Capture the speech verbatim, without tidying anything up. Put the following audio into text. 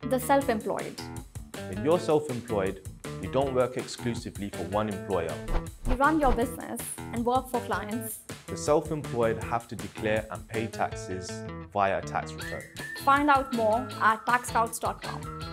The self-employed. When you're self-employed, you don't work exclusively for one employer. You run your business and work for clients. The self-employed have to declare and pay taxes via a tax return. Find out more at tax scouts dot com.